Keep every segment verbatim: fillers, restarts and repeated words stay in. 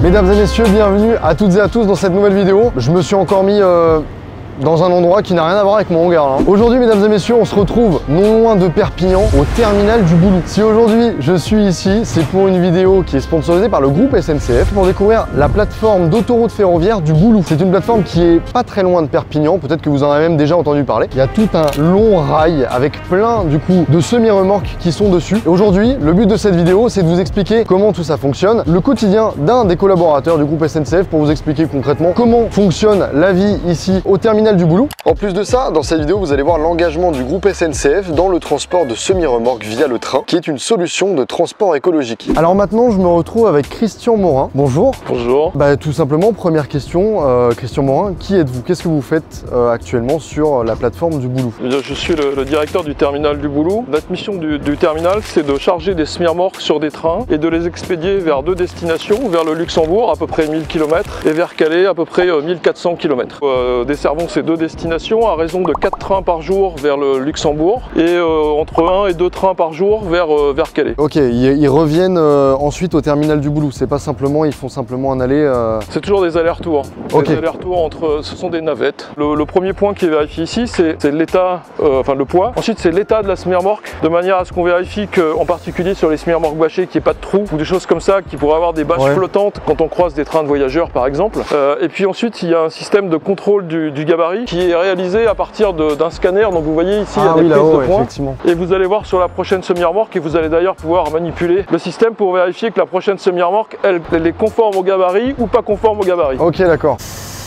Mesdames et messieurs, bienvenue à toutes et à tous dans cette nouvelle vidéo. Je me suis encore mis euh, dans un endroit qui n'a rien à voir avec mon hangar. Hein. Aujourd'hui, mesdames et messieurs, on se retrouve non loin de Perpignan, au terminal du Boulou. Si aujourd'hui je suis ici, c'est pour une vidéo qui est sponsorisée par le groupe S N C F pour découvrir la plateforme d'autoroute ferroviaire du Boulou. C'est une plateforme qui est pas très loin de Perpignan, peut-être que vous en avez même déjà entendu parler. Il y a tout un long rail avec plein du coup de semi-remorques qui sont dessus. Et aujourd'hui, le but de cette vidéo, c'est de vous expliquer comment tout ça fonctionne, le quotidien d'un des collaborateurs du groupe S N C F pour vous expliquer concrètement comment fonctionne la vie ici au terminal du Boulou. En plus de ça, dans cette vidéo, vous allez voir l'engagement du groupe S N C F dans le transport de semi-remorques via le train, qui est une solution de transport écologique. Alors maintenant, je me retrouve avec Christian Morin. Bonjour. Bonjour. Bah, tout simplement, première question, euh, Christian Morin, qui êtes-vous? Qu'est-ce que vous faites euh, actuellement sur la plateforme du Boulou? Je suis le, le directeur du terminal du Boulou. Notre mission du, du terminal, c'est de charger des semi-remorques sur des trains et de les expédier vers deux destinations, vers le Luxembourg, à peu près mille kilomètres, et vers Calais, à peu près mille quatre cents kilomètres. Euh, desservons ces deux destinations à raison de quatre trains par jour vers le Luxembourg et euh, entre un et deux trains par jour vers, euh, vers Calais. Ok, ils, ils reviennent euh, ensuite au terminal du Boulou, c'est pas simplement, ils font simplement un aller... Euh... C'est toujours des allers-retours. Okay. Des allers-retours entre, ce sont des navettes. Le, le premier point qui est vérifié ici, c'est l'état, euh, enfin le poids. Ensuite, c'est l'état de la semi-remorque, de manière à ce qu'on vérifie qu'en particulier sur les semi-remorques bâchées, qu'il n'y ait pas de trous ou des choses comme ça, qui pourraient avoir des bâches ouais. flottantes quand on croise des trains de voyageurs par exemple. Euh, et puis ensuite, il y a un système de contrôle du, du gabarit qui est réalisé à partir d'un scanner. Donc vous voyez ici, ah, il y a des oui, prises de ouais, points. Et vous allez voir sur la prochaine semi-remorque, et vous allez d'ailleurs pouvoir manipuler le système pour vérifier que la prochaine semi-remorque, elle, elle est conforme au gabarit ou pas conforme au gabarit. Ok, d'accord.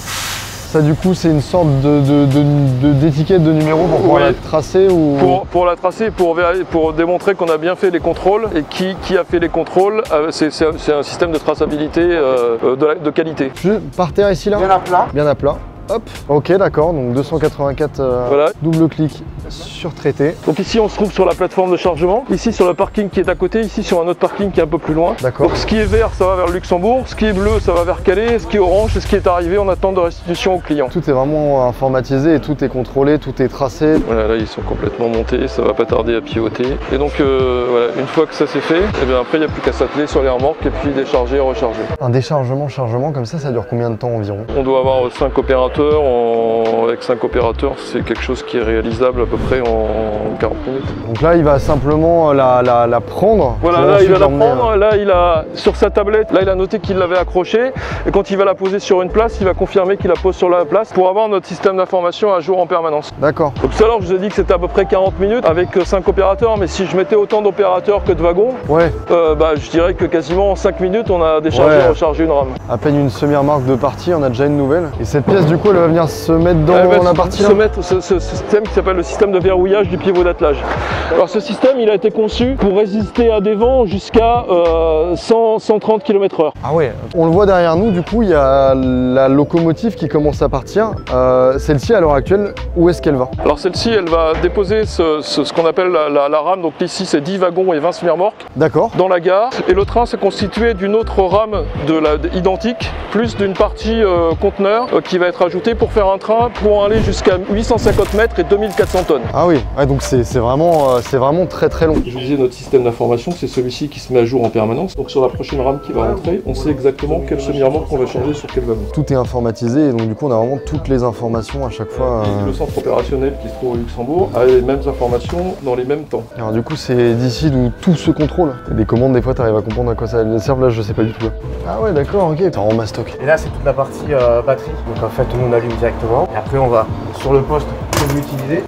Ça du coup c'est une sorte d'étiquette de, de, de, de numéro pour pouvoir ouais. la tracer ou... Pour, pour la tracer, pour, pour démontrer qu'on a bien fait les contrôles et qui, qui a fait les contrôles, euh, c'est un système de traçabilité euh, de, la, de qualité. Je, par terre ici là? Bien à plat. Bien à plat. Hop, ok d'accord, donc deux cent quatre-vingt-quatre euh, voilà. Double clic sur traité. Donc ici on se trouve sur la plateforme de chargement, ici sur le parking qui est à côté, ici sur un autre parking qui est un peu plus loin. D'accord. Donc ce qui est vert ça va vers le Luxembourg, ce qui est bleu ça va vers Calais, ce qui est orange c'est ce qui est arrivé en attente de restitution au client. Tout est vraiment informatisé et tout est contrôlé, tout est tracé. Voilà, là ils sont complètement montés, ça va pas tarder à pivoter. Et donc euh, voilà, une fois que ça c'est fait, et bien après il n'y a plus qu'à s'atteler sur les remorques et puis décharger et recharger. Un déchargement, chargement comme ça, ça dure combien de temps environ? On doit avoir cinq opérateurs en... Avec cinq opérateurs, c'est quelque chose qui est réalisable à peu près en quarante minutes. Donc là, il va simplement la, la, la prendre. Voilà, là, il va la prendre. Là, il a, sur sa tablette, là, il a noté qu'il l'avait accrochée. Et quand il va la poser sur une place, il va confirmer qu'il la pose sur la place pour avoir notre système d'information à jour en permanence. D'accord. Donc tout à l'heure, je vous ai dit que c'était à peu près quarante minutes avec cinq opérateurs. Mais si je mettais autant d'opérateurs que de wagons, ouais. euh, bah, je dirais que quasiment en cinq minutes, on a déchargé et ouais. rechargé une rame. À peine une semi-remorque de partie, on a déjà une nouvelle. Et cette pièce, du coup, elle va venir se mettre dans elle va la partie se mettre ce, ce, ce système qui s'appelle le système de verrouillage du pivot d'attelage. Alors ce système il a été conçu pour résister à des vents jusqu'à euh, cent, cent trente kilomètres heure. Ah ouais, on le voit derrière nous, du coup il y a la locomotive qui commence à partir. Euh, Celle-ci à l'heure actuelle, où est-ce qu'elle va? Alors celle-ci elle va déposer ce, ce, ce qu'on appelle la, la, la rame, donc ici c'est dix wagons et vingt semi-remorques. D'accord. Dans la gare. Et le train c'est constitué d'une autre rame de la, de, identique, plus d'une partie euh, conteneur euh, qui va être ajoutée pour faire un train pour aller jusqu'à huit cent cinquante mètres et deux mille quatre cents tonnes. Ah oui, ouais, donc c'est vraiment, euh, c'est vraiment très très long. Je vous disais, notre système d'information, c'est celui-ci qui se met à jour en permanence. Donc sur la prochaine rame qui va rentrer, on sait exactement quel semi-remorque on va changer sur quel wagon. Tout est informatisé et donc du coup on a vraiment toutes les informations à chaque fois. Euh... Le centre opérationnel qui se trouve au Luxembourg a les mêmes informations dans les mêmes temps. Alors du coup c'est d'ici d'où tout se contrôle. Et des commandes, des fois tu arrives à comprendre à quoi ça serve, là je sais pas du tout. Là. Ah ouais d'accord, ok, t'es en mastoc. Et là c'est toute la partie euh, batterie. Donc en fait nous on allume directement. Et après on va sur le poste pour l'utiliser.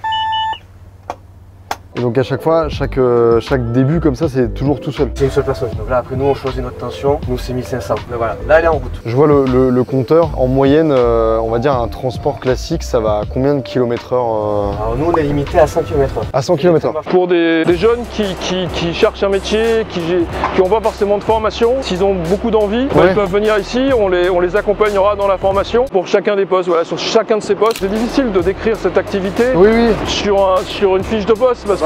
Et donc à chaque fois, chaque, euh, chaque début comme ça, c'est toujours tout seul. C'est une seule personne. Donc là après nous on choisit notre tension, nous c'est mille cinq cents. Mais voilà, là elle est en route. Je vois le, le, le compteur, en moyenne, euh, on va dire un transport classique, ça va à combien de kilomètres heure euh... Alors nous on est limité à cent kilomètres heure. À cent kilomètres heure. Pour des, des jeunes qui, qui, qui cherchent un métier, qui n'ont pas forcément de formation, s'ils ont beaucoup d'envie, ouais. ils peuvent venir ici, on les, on les accompagnera dans la formation pour chacun des postes. Voilà, sur chacun de ces postes, c'est difficile de décrire cette activité oui, oui. Sur, un, sur une fiche de poste parce que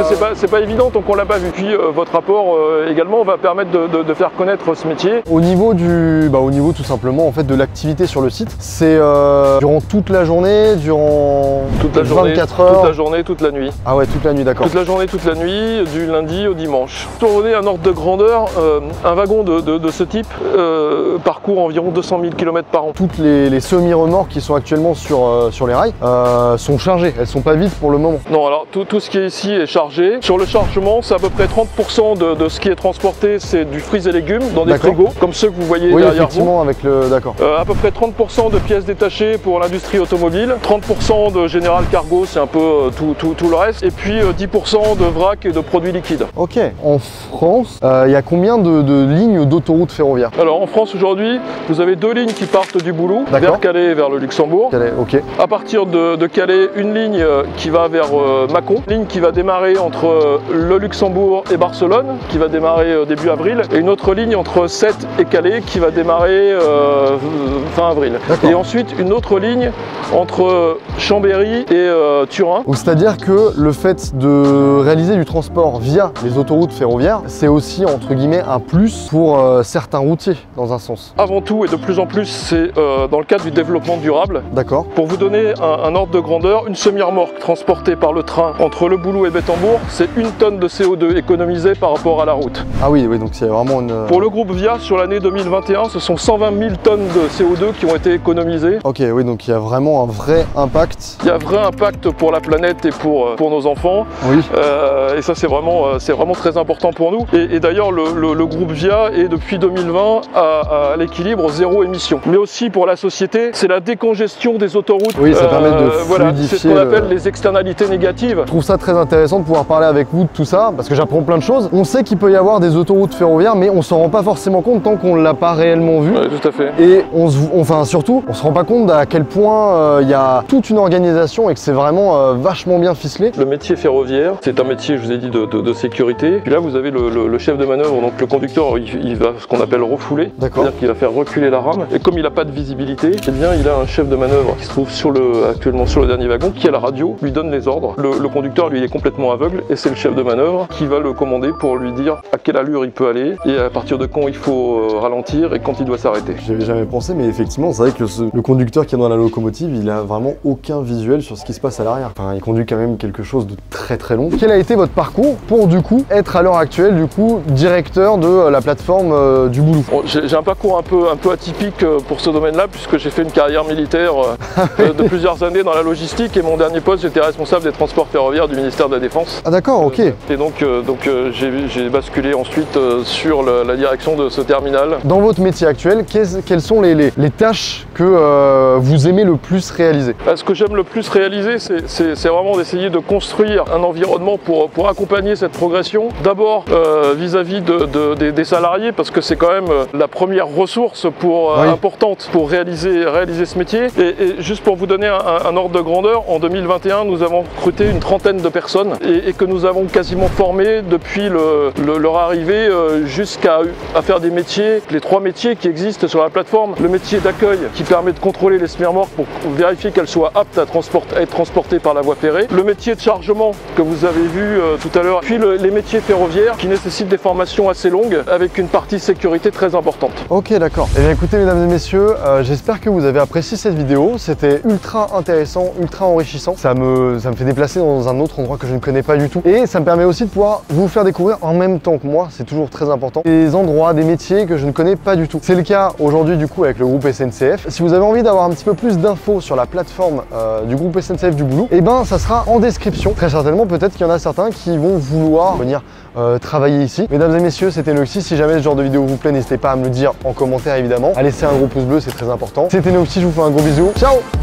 c'est pas, c'est pas évident tant qu'on l'a pas vu. Puis euh, votre rapport euh, également va permettre de, de, de faire connaître ce métier. Au niveau du, bah, au niveau tout simplement en fait de l'activité sur le site, c'est euh, durant toute la journée, durant toute la journée, vingt-quatre heures. Toute la journée, toute la nuit. Ah ouais, toute la nuit, d'accord. Toute la journée, toute la nuit, du lundi au dimanche. Pour vous donner un ordre de grandeur, euh, un wagon de, de, de ce type euh, parcourt environ deux cent mille kilomètres par an. Toutes les, les semi-remorques qui sont actuellement sur, euh, sur les rails euh, sont chargées, elles sont pas vides pour le moment. Non, alors tout, tout ce qui est ici est chargé. Sur le chargement, c'est à peu près trente pour cent de, de ce qui est transporté, c'est du fruits et légumes dans des frigos, comme ceux que vous voyez oui, derrière effectivement, vous. Avec le, d'accord. Euh, à peu près trente pour cent de pièces détachées pour l'industrie automobile, trente pour cent de General Cargo, c'est un peu euh, tout, tout, tout le reste, et puis euh, dix pour cent de vrac et de produits liquides. Ok. En France, il euh, y a combien de, de lignes d'autoroutes ferroviaires? Alors en France aujourd'hui, vous avez deux lignes qui partent du Boulou, vers Calais et vers le Luxembourg. Calais, ok. À partir de, de Calais, une ligne qui va vers euh, Mâcon, ligne qui va démarrer entre euh, le Luxembourg et Barcelone, qui va démarrer euh, début avril, et une autre ligne entre Sète et Calais qui va démarrer euh, fin avril. Et ensuite une autre ligne entre Chambéry et euh, Turin. C'est-à-dire que le fait de réaliser du transport via les autoroutes ferroviaires, c'est aussi entre guillemets un plus pour euh, certains routiers dans un sens. Avant tout et de plus en plus, c'est euh, dans le cadre du développement durable. D'accord. Pour vous donner un, un ordre de grandeur, une semi-remorque transportée par le train entre le Boulou et Bettembourg, c'est une tonne de C O deux économisée par rapport à la route. Ah oui, oui, donc c'est vraiment une... Pour le groupe Via, sur l'année deux mille vingt et un, ce sont cent vingt mille tonnes de C O deux qui ont été économisées. Ok, oui, donc il y a vraiment un vrai impact. Il y a un vrai impact pour la planète et pour, pour nos enfants. Oui. Euh, et ça, c'est vraiment, c'est vraiment très important pour nous. Et, et d'ailleurs, le, le, le groupe Via est depuis deux mille vingt à, à l'équilibre zéro émission. Mais aussi pour la société, c'est la décongestion des autoroutes. Oui, ça euh, permet de fluidifier. Voilà, c'est ce qu'on appelle le... les externalités négatives. Je trouve ça très intéressant de pouvoir parler avec vous de tout ça, parce que j'apprends plein de choses. On sait qu'il peut y avoir des autoroutes ferroviaires, mais on s'en rend pas forcément compte tant qu'on l'a pas réellement vu. Oui, tout à fait. Et on se, enfin surtout, on se rend pas compte à quel point il euh, y a toute une organisation et que c'est vraiment euh, vachement bien ficelé. Le métier ferroviaire, c'est un métier, je vous ai dit, de, de, de sécurité. Puis là, vous avez le, le, le chef de manœuvre, donc le conducteur, il, il va ce qu'on appelle refouler, c'est-à-dire qu'il va faire reculer la rame. Et comme il n'a pas de visibilité, eh bien, il a un chef de manœuvre qui se trouve sur le, actuellement sur le dernier wagon, qui à la radio lui donne les ordres. Le, le conducteur, lui, est complètement aveugle et c'est le chef de manœuvre qui va le commander pour lui dire à quelle allure il peut aller et à partir de quand il faut euh, ralentir et quand il doit s'arrêter. J'y avais jamais pensé, mais effectivement, c'est vrai que ce, le conducteur qui est dans la locomotive, il a vraiment aucun visuel sur ce qui se passe à l'arrière. Enfin, il conduit quand même quelque chose de très très long. Quel a été votre parcours pour du coup être à l'heure actuelle du coup directeur de la plateforme euh, du Boulou? Bon, j'ai un parcours un peu, un peu atypique pour ce domaine-là puisque j'ai fait une carrière militaire euh, de plusieurs années dans la logistique et mon dernier poste, j'étais responsable des transports ferroviaires du ministère de la Défense. Ah d'accord, ok. Et donc, euh, donc euh, j'ai basculé ensuite euh, sur le, la direction de ce terminal. Dans votre métier actuel, quelles sont les, les, les tâches que euh, vous aimez le plus réaliser? Ce que j'aime le plus réaliser, c'est vraiment d'essayer de construire un environnement pour, pour accompagner cette progression. D'abord euh, vis-à-vis de, de, des, des salariés, parce que c'est quand même la première ressource pour, euh, oui. importante pour réaliser, réaliser ce métier. Et, et juste pour vous donner un, un ordre de grandeur, en deux mille vingt et un, nous avons recruté une trentaine de personnes et, et que nous avons quasiment formé depuis le, le, leur arrivée euh, jusqu'à à faire des métiers, les trois métiers qui existent sur la plateforme. Le métier d'accueil qui permet de contrôler les semi-remorques pour vérifier qu'elles soient aptes à, transport, à être transportées par la voie ferrée. Le métier de chargement que vous avez vu euh, tout à l'heure. Puis le, les métiers ferroviaires qui nécessitent des formations assez longues avec une partie sécurité très importante. Ok, d'accord. Eh bien écoutez mesdames et messieurs, euh, j'espère que vous avez apprécié cette vidéo. C'était ultra intéressant, ultra enrichissant. Ça me, ça me fait déplacer dans un autre endroit que je ne connais pas du tout. Et ça me permet aussi de pouvoir vous faire découvrir en même temps que moi, c'est toujours très important, des endroits, des métiers que je ne connais pas du tout. C'est le cas aujourd'hui du coup avec le groupe S N C F. Si vous avez envie d'avoir un petit peu plus d'infos sur la plateforme euh, du groupe S N C F du Boulou, et eh ben ça sera en description. Très certainement, peut-être qu'il y en a certains qui vont vouloir venir euh, travailler ici. Mesdames et messieurs, c'était Noxy. Si jamais ce genre de vidéo vous plaît, n'hésitez pas à me le dire en commentaire évidemment. À laisser un gros pouce bleu, c'est très important. C'était Noxy, je vous fais un gros bisou. Ciao!